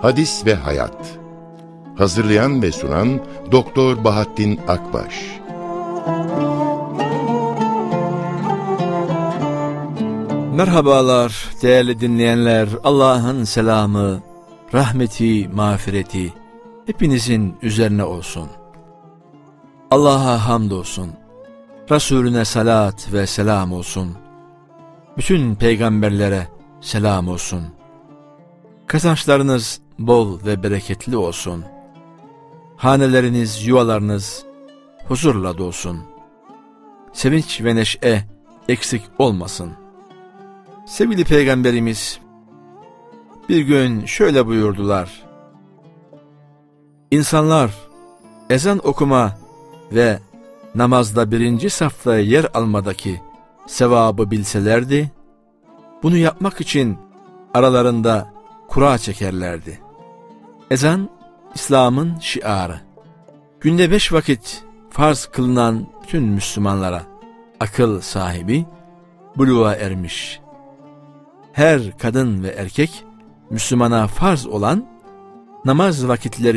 Hadis ve Hayat. Hazırlayan ve sunan Doktor Bahattin Akbaş. Merhabalar değerli dinleyenler. Allah'ın selamı, rahmeti, mağfireti hepinizin üzerine olsun. Allah'a hamdolsun. Resulüne salat ve selam olsun. Bütün peygamberlere selam olsun. Kazançlarınız bol ve bereketli olsun. Haneleriniz, yuvalarınız huzurla dolsun. Sevinç ve neşe eksik olmasın. Sevgili Peygamberimiz bir gün şöyle buyurdular: İnsanlar ezan okuma ve namazda birinci safta yer almadaki sevabı bilselerdi, bunu yapmak için aralarında kura çekerlerdi. Ezan, İslam'ın şiarı. Günde 5 vakit farz kılınan bütün Müslümanlara akıl sahibi, buluğa ermiş. Her kadın ve erkek Müslümana farz olan namaz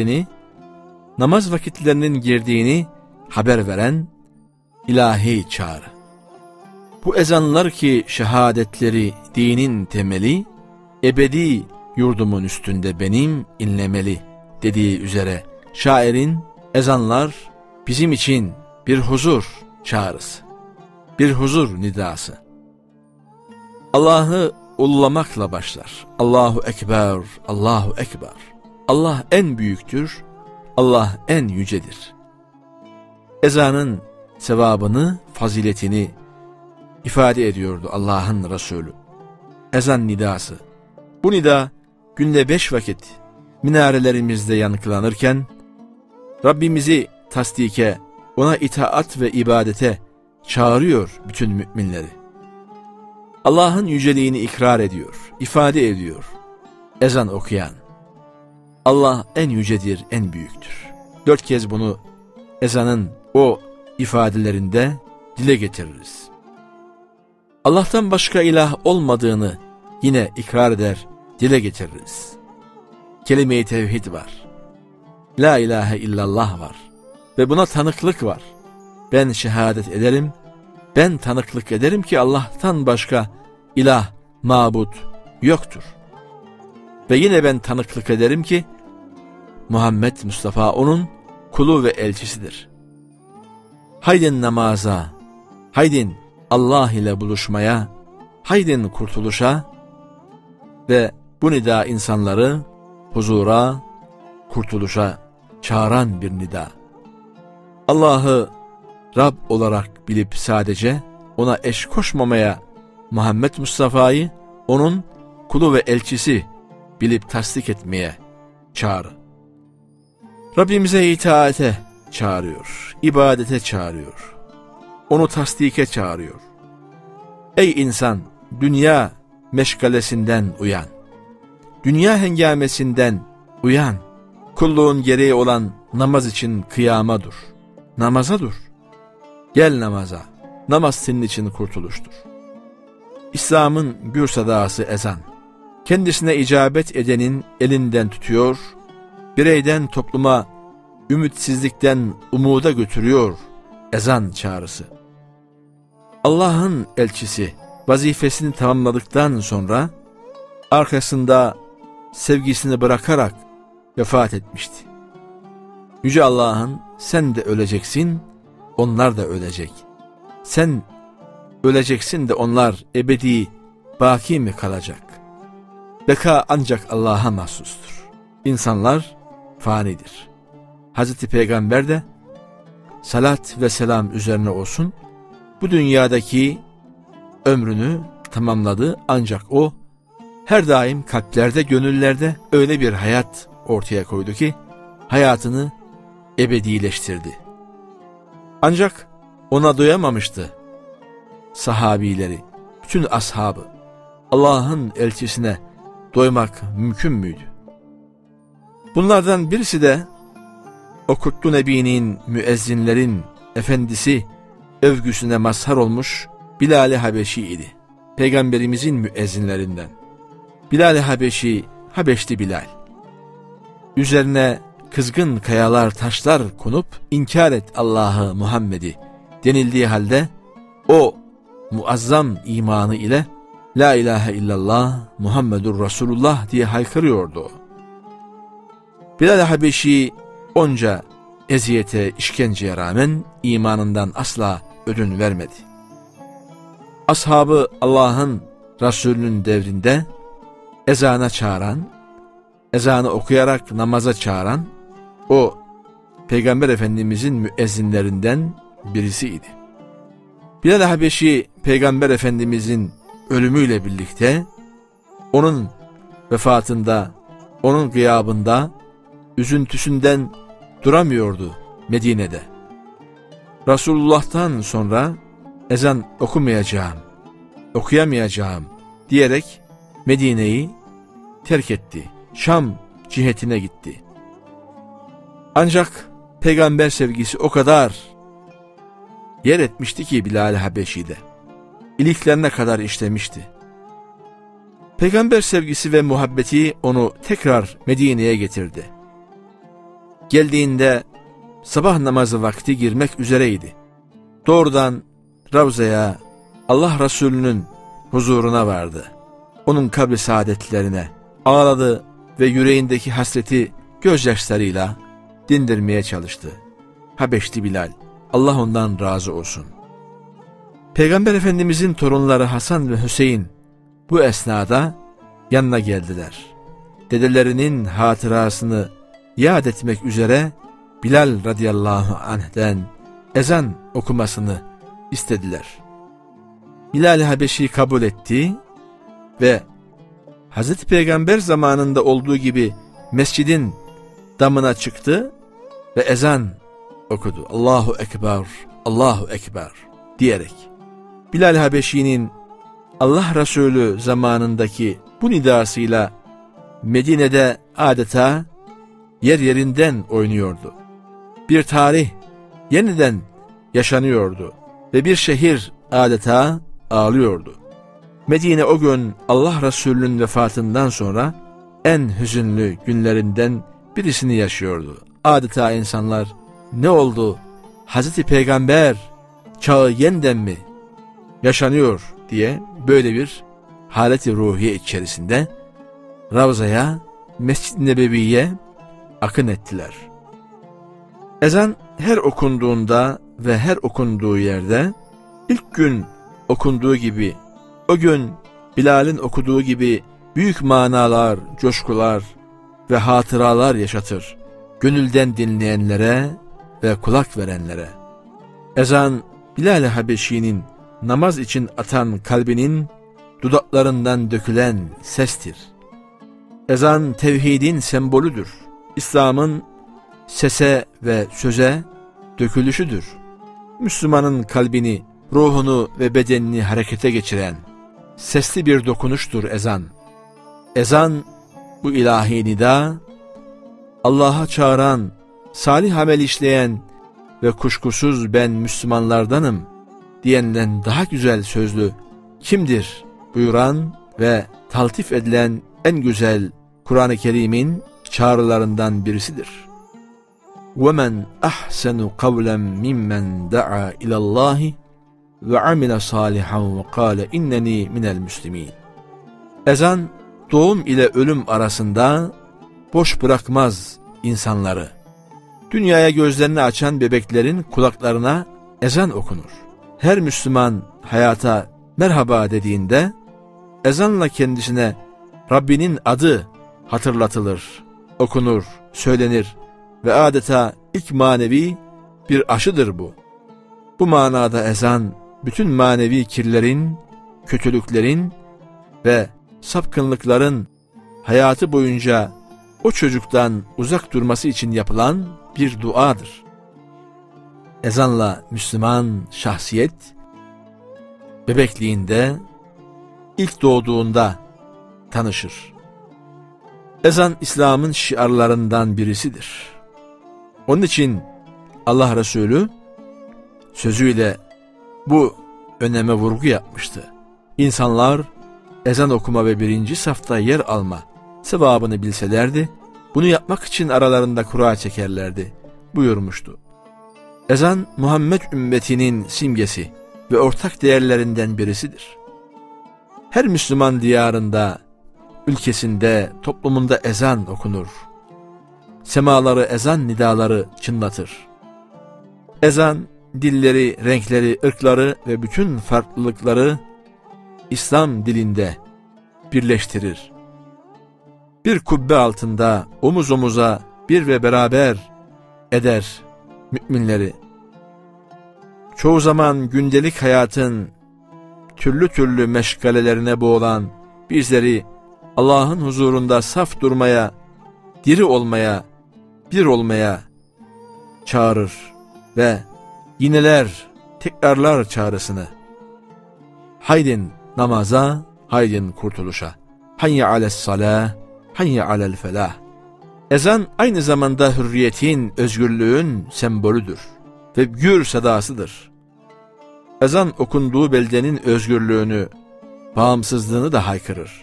vakitlerinin girdiğini haber veren ilahi çağrı. Bu ezanlar ki şehadetleri dinin temeli, ebedi yurdumun üstünde benim inlemeli dediği üzere şairin ezanlar bizim için bir huzur çağrısı, bir huzur nidası. Allah'ı ulullamakla başlar. Allahu Ekber, Allahu Ekber. Allah en büyüktür, Allah en yücedir. Ezanın sevabını, faziletini ifade ediyordu Allah'ın Resulü. Ezan nidası. Bu nida günde 5 vakit minarelerimizde yankılanırken Rabbimizi tasdike, ona itaat ve ibadete çağırıyor bütün müminleri. Allah'ın yüceliğini ikrar ediyor, ifade ediyor ezan okuyan. Allah en yücedir, en büyüktür. 4 kez bunu ezanın o ifadelerinde dile getiririz. Allah'tan başka ilah olmadığını yine ikrar eder, dile getiririz. Kelime-i tevhid var. La ilahe illallah var. Ve buna tanıklık var. Ben şehadet ederim, ben tanıklık ederim ki Allah'tan başka ilah, mabut yoktur. Ve yine ben tanıklık ederim ki Muhammed Mustafa onun kulu ve elçisidir. Haydin namaza, haydin Allah ile buluşmaya, haydin kurtuluşa ve bu nida insanları huzura, kurtuluşa çağıran bir nida. Allah'ı Rab olarak bilip sadece ona eş koşmamaya, Muhammed Mustafa'yı onun kulu ve elçisi bilip tasdik etmeye çağrı. Rabbimize itaate çağırıyor, ibadete çağırıyor, onu tasdike çağırıyor. Ey insan, dünya meşgalesinden uyan, dünya hengamesinden uyan, kulluğun gereği olan namaz için kıyama dur, namaza dur. Gel namaza, namaz senin için kurtuluştur. İslam'ın gür sadası ezan, kendisine icabet edenin elinden tutuyor, bireyden topluma, ümitsizlikten umuda götürüyor ezan çağrısı. Allah'ın elçisi vazifesini tamamladıktan sonra arkasında sevgisini bırakarak vefat etmişti. Yüce Allah'ın sen de öleceksin, onlar da ölecek. Sen öleceksin de onlar ebedi baki mi kalacak? Beka ancak Allah'a mahsustur. İnsanlar fanidir. Hazreti Peygamber de salat ve selam üzerine olsun bu dünyadaki ömrünü tamamladı, ancak o her daim kalplerde, gönüllerde öyle bir hayat ortaya koydu ki hayatını ebedileştirdi. Ancak ona doyamamıştı sahabileri, bütün ashabı. Allah'ın elçisine doymak mümkün müydü? Bunlardan birisi de o Kutlu Nebi'nin, müezzinlerin efendisi övgüsüne mazhar olmuş Bilal-i Habeşi idi. Peygamberimizin müezzinlerinden. Bilal-i Habeşi, Habeşli Bilal. üzerine kızgın kayalar, taşlar konup inkar et Allah'ı, Muhammed'i denildiği halde o muazzam imanı ile La ilahe illallah Muhammedur Resulullah diye haykırıyordu o. Bilal Habeşi onca eziyete, işkenceye rağmen imanından asla ödün vermedi. Ashabı Allah'ın Resulünün devrinde ezana çağıran, ezanı okuyarak namaza çağıran o Peygamber Efendimizin müezzinlerinden birisiydi. Bilal Habeşi Peygamber Efendimizin ölümüyle birlikte onun vefatında, onun gıyabında üzüntüsünden duramıyordu Medine'de. Resulullah'tan sonra ezan okuyamayacağım diyerek Medine'yi terk etti. Şam cihetine gitti. Ancak peygamber sevgisi o kadar yer etmişti ki Bilal Habeşi'de. İliklerine kadar işlemişti. Peygamber sevgisi ve muhabbeti onu tekrar Medine'ye getirdi. Geldiğinde sabah namazı vakti girmek üzereydi. Doğrudan Ravza'ya, Allah Resulü'nün huzuruna vardı. Onun kabri saadetlerine ağladı ve yüreğindeki hasreti gözyaşlarıyla dindirmeye çalıştı. Habeşli Bilal, Allah ondan razı olsun. Peygamber Efendimizin torunları Hasan ve Hüseyin bu esnada yanına geldiler. Dedelerinin hatırasını yad etmek üzere Bilal radıyallahu anh'den ezan okumasını istediler. Bilal Habeşi kabul etti ve Hazreti Peygamber zamanında olduğu gibi mescidin damına çıktı ve ezan okudu. Allahu Ekber, Allahu Ekber diyerek. Bilal Habeşi'nin Allah Resulü zamanındaki bu nidasıyla Medine'de adeta yer yerinden oynuyordu. Bir tarih yeniden yaşanıyordu ve bir şehir adeta ağlıyordu. Medine o gün Allah Resulü'nün vefatından sonra en hüzünlü günlerinden birisini yaşıyordu. Adeta insanlar ne oldu? Hazreti Peygamber çağı yeniden mi yaşanıyor diye böyle bir haleti ruhiye içerisinde Ravza'ya, Mescid-i Nebevi'ye akın ettiler. Ezan her okunduğunda ve her okunduğu yerde ilk gün okunduğu gibi, o gün Bilal'in okuduğu gibi büyük manalar, coşkular ve hatıralar yaşatır gönülden dinleyenlere ve kulak verenlere. Ezan Bilal Habeşi'nin namaz için atan kalbinin dudaklarından dökülen sestir. Ezan tevhidin sembolüdür. İslam'ın sese ve söze dökülüşüdür. Müslümanın kalbini, ruhunu ve bedenini harekete geçiren sesli bir dokunuştur ezan. Ezan bu ilahi nida, Allah'a çağıran, salih amel işleyen ve kuşkusuz ben Müslümanlardanım diyenden daha güzel sözlü kimdir buyuran ve taltif edilen en güzel Kur'an-ı Kerim'in çağrılarından birisidir. وَمَنْ أَحْسَنُ قَوْلًا مِمَّنْ دَعَا إِلَى اللّٰهِ وَعَمِلَ صَالِحًا وَقَالَ اِنَّنِي مِنَ الْمُسْلِمِينَ. Ezan doğum ile ölüm arasında boş bırakmaz insanları. Dünyaya gözlerini açan bebeklerin kulaklarına ezan okunur. Her Müslüman hayata merhaba dediğinde ezanla kendisine Rabbinin adı hatırlatılır, okunur, söylenir ve adeta ilk manevi bir aşıdır bu. Bu manada ezan bütün manevi kirlerin, kötülüklerin ve sapkınlıkların hayatı boyunca o çocuktan uzak durması için yapılan bir duadır. Ezanla Müslüman şahsiyet bebekliğinde, ilk doğduğunda tanışır. Ezan İslam'ın şiarlarından birisidir. Onun için Allah Resulü sözüyle bu öneme vurgu yapmıştı. İnsanlar ezan okuma ve birinci safta yer alma sevabını bilselerdi, bunu yapmak için aralarında kura çekerlerdi buyurmuştu. Ezan Muhammed ümmetinin simgesi ve ortak değerlerinden birisidir. Her Müslüman diyarında, ülkesinde, toplumunda ezan okunur. Semaları ezan nidaları çınlatır. Ezan dilleri, renkleri, ırkları ve bütün farklılıkları İslam dilinde birleştirir. Bir kubbe altında omuz omuza bir ve beraber eder müminleri. Çoğu zaman gündelik hayatın türlü türlü meşgalelerine boğulan bizleri Allah'ın huzurunda saf durmaya, diri olmaya, bir olmaya çağırır ve yineler, tekrarlar çağrısını. Haydin namaza, haydin kurtuluşa. Hayye alessalâh, hayye alel felah. Ezan aynı zamanda hürriyetin, özgürlüğün sembolüdür ve gür sedasıdır. Ezan okunduğu beldenin özgürlüğünü, bağımsızlığını da haykırır.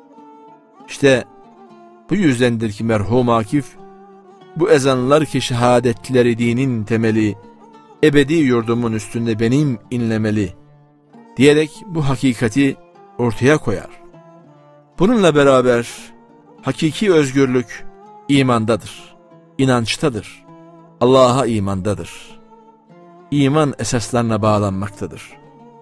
İşte bu yüzdendir ki merhum Akif, bu ezanlar ki şehadetleri dinin temeli, ebedi yurdumun üstünde benim inlemeli diyerek bu hakikati ortaya koyar. Bununla beraber hakiki özgürlük imandadır, inançtadır, Allah'a imandadır. İman esaslarına bağlanmaktadır.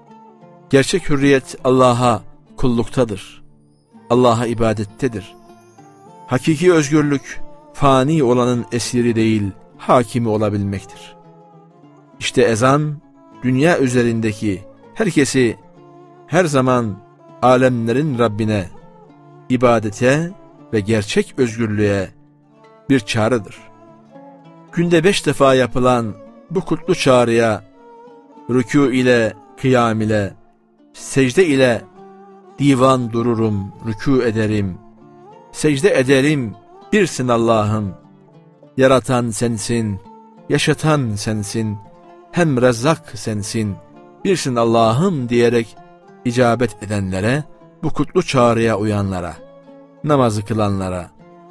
Gerçek hürriyet Allah'a kulluktadır, Allah'a ibadettedir. Hakiki özgürlük fani olanın esiri değil, hakimi olabilmektir. İşte ezan, dünya üzerindeki herkesi her zaman alemlerin Rabbine, ibadete ve gerçek özgürlüğe bir çağrıdır. Günde 5 defa yapılan bu kutlu çağrıya, rükû ile, kıyam ile, secde ile divan dururum, rükû ederim, secde ederim, birsin Allah'ım, yaratan sensin, yaşatan sensin, hem rezzak sensin, birsin Allah'ım diyerek icabet edenlere, bu kutlu çağrıya uyanlara, namazı kılanlara,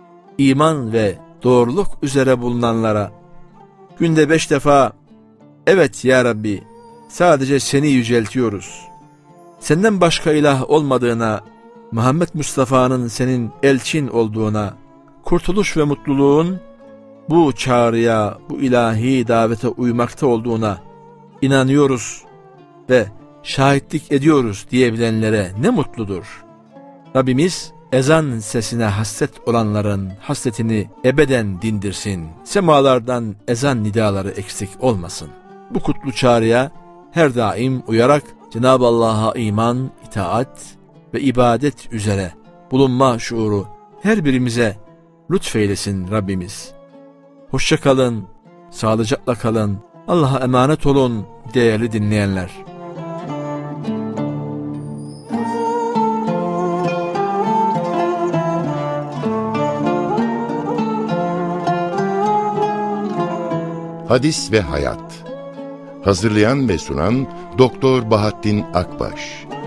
iman ve doğruluk üzere bulunanlara, günde 5 defa, evet ya Rabbi, sadece seni yüceltiyoruz, senden başka ilah olmadığına, Muhammed Mustafa'nın senin elçin olduğuna, kurtuluş ve mutluluğun bu çağrıya, bu ilahi davete uymakta olduğuna inanıyoruz ve şahitlik ediyoruz diyebilenlere ne mutludur. Rabbimiz ezan sesine hasret olanların hasretini ebeden dindirsin. Semalardan ezan nidaları eksik olmasın. Bu kutlu çağrıya her daim uyarak Cenab-ı Allah'a iman, itaat ve ibadet üzere bulunma şuuru her birimize lütfeylesin Rabbimiz. Hoşça kalın, sağlıcakla kalın, Allah'a emanet olun değerli dinleyenler. Hadis ve Hayat. Hazırlayan ve sunan Doktor Bahattin Akbaş.